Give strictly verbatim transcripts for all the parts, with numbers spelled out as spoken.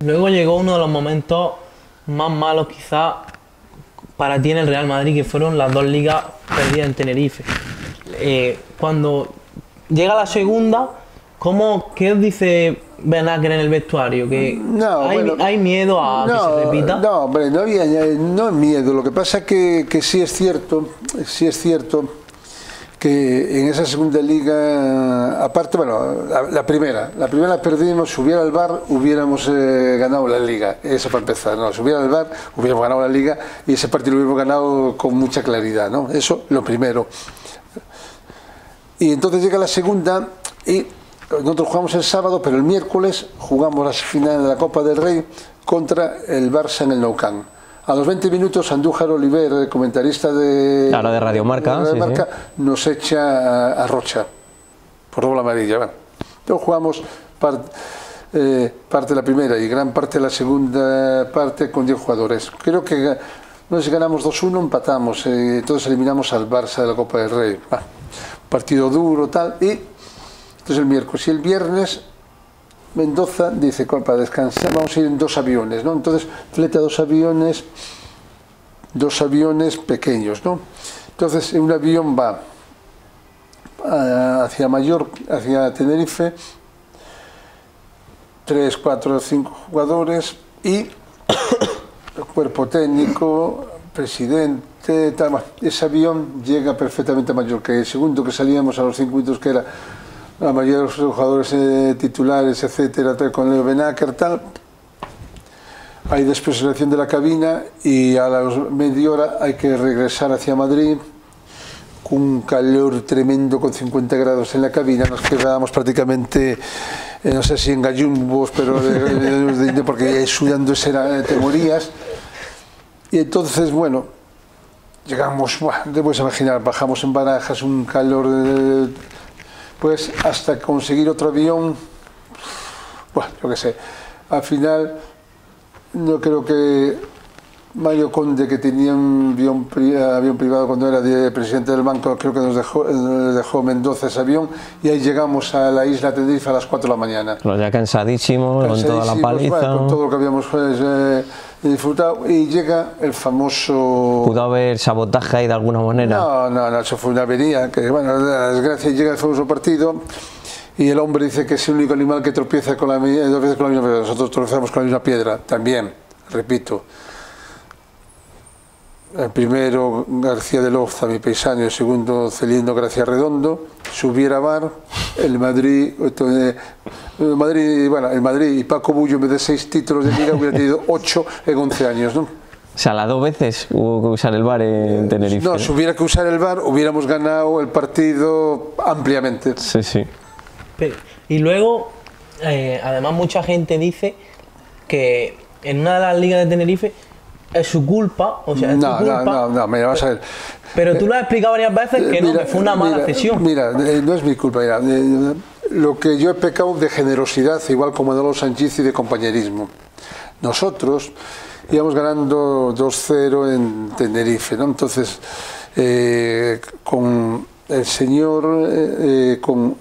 Luego llegó uno de los momentos más malos quizás para ti en el Real Madrid, que fueron las dos ligas perdidas en Tenerife. Eh, cuando llega la segunda, ¿cómo, ¿qué os dice Benacer en el vestuario? ¿Que no, hay, bueno, hay miedo a no, que se repita? No, hombre, no había no miedo. Lo que pasa que, que sí es cierto, sí es cierto que en esa segunda liga, aparte, bueno, la, la primera, la primera la perdimos. Si hubiera el V A R, hubiéramos eh, ganado la liga. Eso para empezar, ¿no? Si hubiera el V A R, hubiéramos ganado la liga y ese partido lo hubiéramos ganado con mucha claridad, ¿no? Eso, lo primero. Y entonces llega la segunda y nosotros jugamos el sábado, pero el miércoles jugamos la final de la Copa del Rey contra el Barça en el Nou Camp. A los veinte minutos, Andújar Oliver, comentarista de, claro, de Radio Marca, de Radio sí, Marca sí. nos echa a, a Rocha por doble amarilla. Bueno, entonces jugamos part, eh, parte de la primera y gran parte de la segunda parte con diez jugadores. Creo que no sé si ganamos dos uno, empatamos, eh, entonces eliminamos al Barça de la Copa del Rey. Ah, partido duro, tal, y entonces el miércoles y el viernes Mendoza dice, para descansar vamos a ir en dos aviones, ¿no? Entonces fleta dos aviones, dos aviones pequeños, ¿no? Entonces un avión va hacia Mallorca, hacia Tenerife, tres, cuatro, cinco jugadores y el cuerpo técnico, presidente, tal. Ese avión llega perfectamente a Mallorca. El segundo que salíamos a los cinco minutos, que era la mayoría de los jugadores eh, titulares, etcétera, tal, con Leo Benacer, tal. Hay después selección de la cabina y a la media hora hay que regresar hacia Madrid con un calor tremendo, con cincuenta grados en la cabina. Nos quedábamos prácticamente, eh, no sé si en gallumbos, pero de, de, de, porque sudando era, te morías. Y entonces, bueno, llegamos, bueno, te puedes imaginar, bajamos en Barajas, un calor de, pues hasta conseguir otro avión, bueno, yo qué sé, al final no creo que Mario Conde, que tenía un avión, avión privado cuando era de presidente del banco, creo que nos dejó, nos dejó Mendoza ese avión y ahí llegamos a la isla Tenerife a las cuatro de la mañana. Pero ya cansadísimos, con toda la paliza. Bueno, con todo lo que habíamos pues, eh, disfrutado, y llega el famoso... ¿Pudo haber sabotaje ahí de alguna manera? No, no, no, eso fue una avería, que bueno, la desgracia, llega el famoso partido y el hombre dice que es el único animal que tropieza con la, dos veces con la misma piedra. Nosotros tropezamos con la misma piedra, también, repito. El primero García de Loza, mi paisano, y el segundo Celindo Gracia Redondo. Si hubiera V A R, el Madrid, el Madrid, bueno, el Madrid y Paco Bullo, en vez de seis títulos de liga, hubiera tenido ocho en once años, ¿no? O sea, las dos veces hubo que usar el V A R en Tenerife. No, ¿no? Si hubiera que usar el V A R, hubiéramos ganado el partido ampliamente. Sí, sí. Pero, y luego, eh, además, mucha gente dice que en una de las ligas de Tenerife es su culpa, o sea, es no, tu culpa. No, no, no, mira, vas a ver. Pero tú lo has explicado varias veces que mira, no, que fue una mala mira, cesión. Mira, eh, no es mi culpa, mira. Eh, lo que yo he pecado de generosidad, igual como Manolo Sanchís, y de compañerismo. Nosotros íbamos ganando dos cero en Tenerife, ¿no? Entonces, eh, con el señor, eh, con,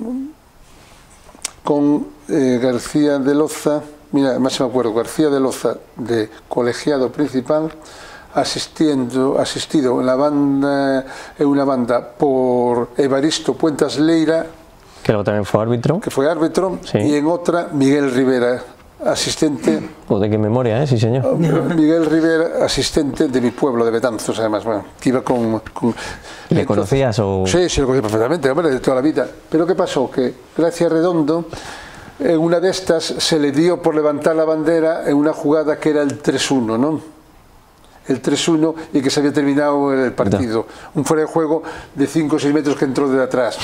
con eh, García de Loza, mira, además me acuerdo, García de Loza, de colegiado principal, asistiendo, asistido en la banda, en una banda por Evaristo Puentas Leira, que luego también fue árbitro, que fue árbitro, sí. Y en otra Miguel Rivera, asistente. Oh, de qué memoria, ¿eh? Sí, señor. Miguel Rivera, asistente de mi pueblo, de Betanzos, además, bueno, que iba con... con ¿Le entonces, conocías o...? Sí, sí, lo conocía perfectamente, hombre, de toda la vida. Pero ¿qué pasó? Que Gracia Redondo, en una de estas, se le dio por levantar la bandera en una jugada que era el tres uno, ¿no? El tres uno, y que se había terminado el partido. No. Un fuera de juego de cinco o seis metros que entró de atrás.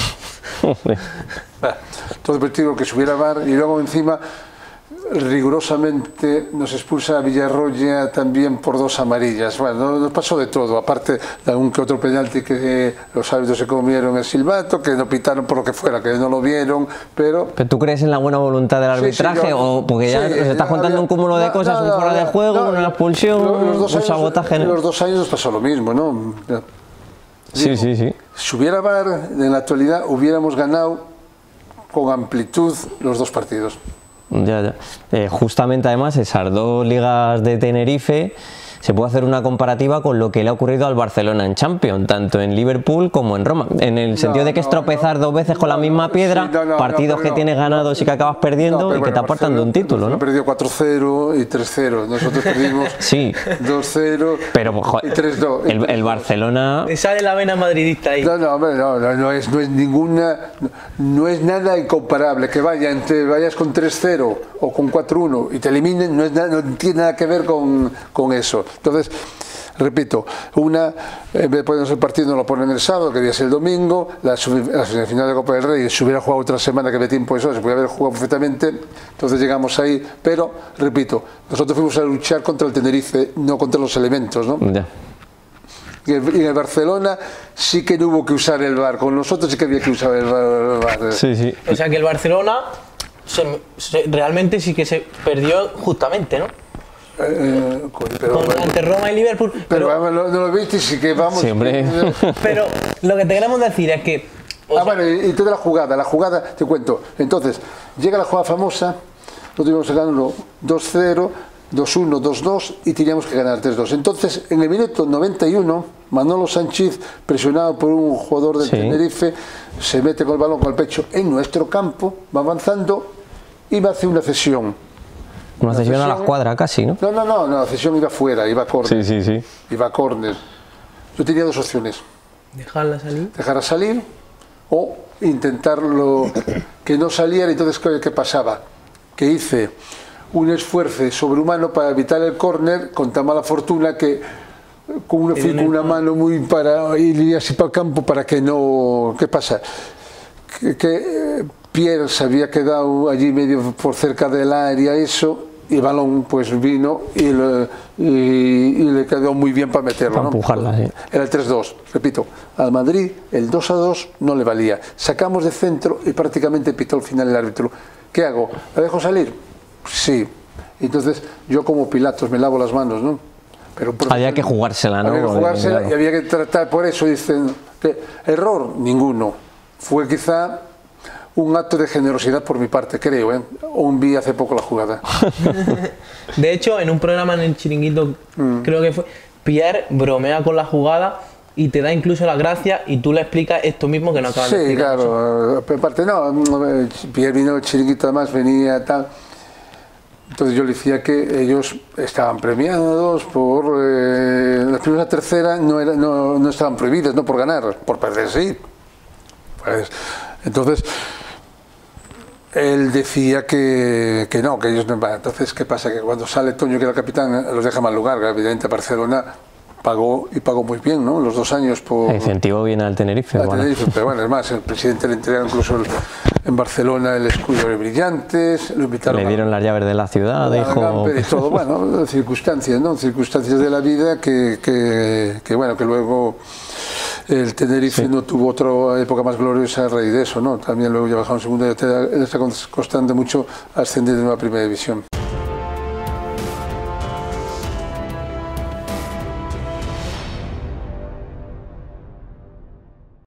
Todo el partido que subiera V A R, y luego encima rigurosamente nos expulsa a Villarroya también por dos amarillas. Bueno, nos pasó de todo, aparte de algún que otro penalti que eh, los árbitros se comieron el silbato, que no pitaron por lo que fuera, que no lo vieron, pero... ¿Pero tú crees en la buena voluntad del arbitraje? Sí, sí, yo, o porque ya sí, nos estás contando había, un cúmulo de cosas, no, no, un fuera de juego, no, una expulsión, los dos un años, sabotaje... En los dos años nos pasó lo mismo, ¿no? Digo, sí, sí, sí. Si hubiera V A R, en la actualidad hubiéramos ganado con amplitud los dos partidos. Ya, ya. Eh, justamente además esas dos ligas de Tenerife se puede hacer una comparativa con lo que le ha ocurrido al Barcelona en Champions, tanto en Liverpool como en Roma, en el sentido no, de que no, es tropezar no, dos veces con no, la misma piedra, sí, no, no, partidos no, que no, tienes ganados no, y que acabas perdiendo no, y que bueno, te apartan de un título, ¿no? Perdió cuatro cero y tres cero, nosotros perdimos sí. dos cero Pero, y tres dos. El, el Barcelona... Me sale la vena madridista ahí. No, no, hombre, no, no, no, es, no es ninguna, no, no es nada incomparable, que vaya entre, vayas con tres cero o con cuatro uno y te eliminen, no, es nada, no tiene nada que ver con, con eso. Entonces, repito, una, en vez de ponernos el partido, no lo ponen el sábado, que día es el domingo, la, la semifinal de Copa del Rey, si hubiera jugado otra semana que había tiempo eso, se podía haber jugado perfectamente, entonces llegamos ahí, pero, repito, nosotros fuimos a luchar contra el Tenerife, no contra los elementos, ¿no? Ya. Y en el Barcelona sí que no hubo que usar el V A R, con nosotros sí que había que usar el V A R. Sí, sí. O sea que el Barcelona se, se, realmente sí que se perdió justamente, ¿no? Eh, pero, Con, bueno, ante Roma y Liverpool. pero, Pero, pero no, no lo viste, sí que vamos. Sí, hombre. pero lo que te queremos decir es que. Ah, sea, bueno, y, y toda la jugada, la jugada, te cuento. Entonces, llega la jugada famosa, nosotros íbamos ganando dos cero, dos uno, dos dos y teníamos que ganar tres dos. Entonces, en el minuto noventa y uno, Manolo Sánchez, presionado por un jugador del sí. Tenerife, se mete con el balón con el pecho en nuestro campo, va avanzando y va a hacer una cesión. Una cesión a la escuadra casi, ¿no? No, no, no, no, la cesión iba fuera, iba a córner. Sí, sí, sí. Iba a córner. Yo tenía dos opciones. Dejarla salir. Dejarla salir o intentarlo que no saliera. Entonces, ¿qué pasaba? Que hice un esfuerzo sobrehumano para evitar el córner con tan mala fortuna que con una, fui con una mano muy para ir así para el campo para que no... ¿Qué pasa? Que, que Pierre se había quedado allí medio por cerca del área, eso, y el balón pues vino y le, y, y le quedó muy bien para meterlo. Para ¿no? empujarla, sí. Era el tres dos, repito, al Madrid el dos a dos no le valía. Sacamos de centro y prácticamente pitó al final el árbitro. ¿Qué hago? ¿La dejo salir? Sí. Entonces yo como Pilatos me lavo las manos, ¿no? Pero había que jugársela, ¿no? Había que jugársela claro. Y había que tratar, por eso dicen, que error, ninguno. Fue quizá un acto de generosidad por mi parte, creo, ¿eh? O vi hace poco la jugada. De hecho, en un programa en el Chiringuito, mm. creo que fue, Pierre bromea con la jugada y te da incluso las gracias y tú le explicas esto mismo que no acabas sí, de explicar. Sí, claro, aparte no, Pierre vino el Chiringuito, además venía tal. Entonces yo le decía que ellos estaban premiados por... Eh, la primera y la tercera no, era, no, no estaban prohibidas, no por ganar, por perder sí. Pues, entonces, él decía que, que no, que ellos no... Entonces, ¿qué pasa? Que cuando sale Toño, que era el capitán, los deja mal lugar, que evidentemente Barcelona pagó y pagó muy bien, ¿no? Los dos años por... Incentivo bien al Tenerife. Al bueno. Tenerife, pero bueno, es más, el presidente le entregó incluso el, en Barcelona el escudo de brillantes, lo invitaron le dieron a, las llaves de la ciudad, dijo... Y todo, bueno, circunstancias, ¿no? Circunstancias de la vida que, que, que bueno, que luego el Tenerife sí. no tuvo otra época más gloriosa a raíz de eso, ¿no? También luego ya bajaron segunda y le está costando mucho ascender de una primera división.